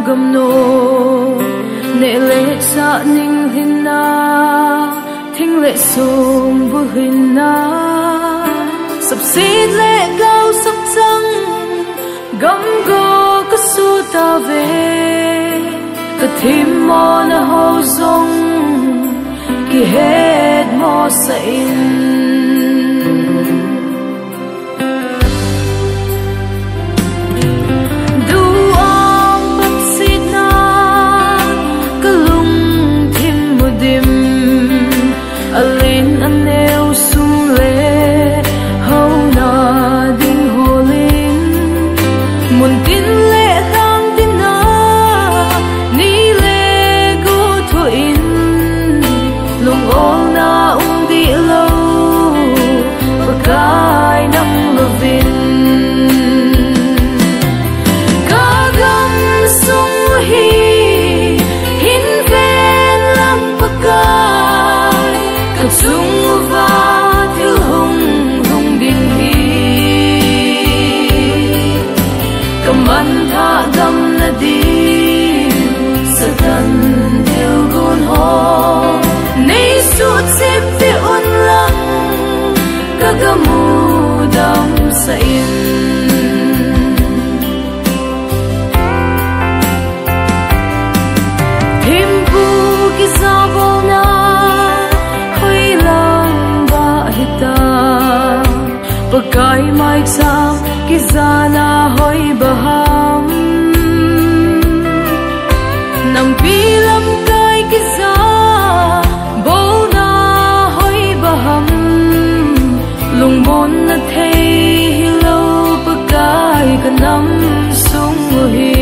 gam no ne le sa ning hin na thing le sum bu hin na sab sit le gao sab chang gam go ka su ta ve ka thim mo na ho zong ki het mo sa in Pakai mai cham ki zana hoi baham nam pi lam kai ki za bo na hoi baham lung mon na thei hilo pakai ka nam sung hi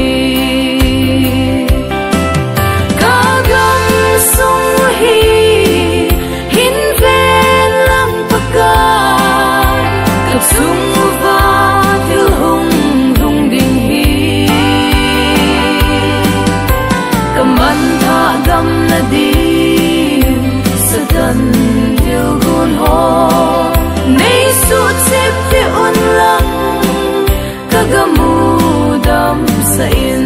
ka gam sung hi hin ven lam pakai sung va til hung hung ding hi kaman tha gam na di satan til gun ho nei su chep te on lang kagamu dam sa in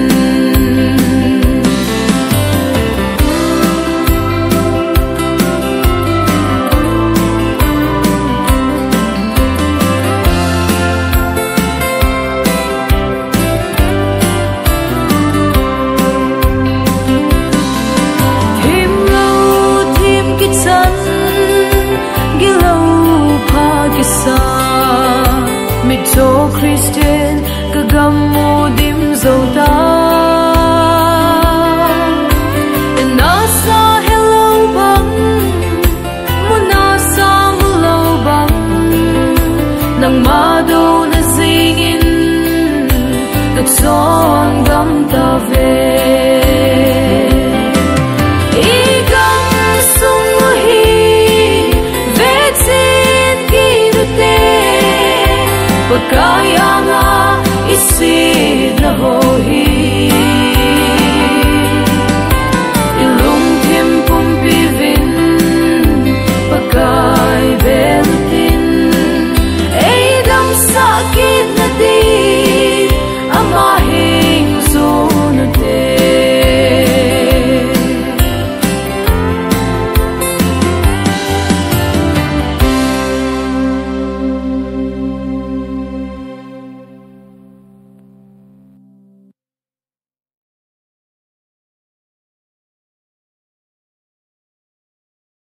cho Christian ka gam mo dim zo ta na sa hello bang mo na sa mo lo bang nang ma do na singin ka song gam ta ve Kaya nga isid na ho hi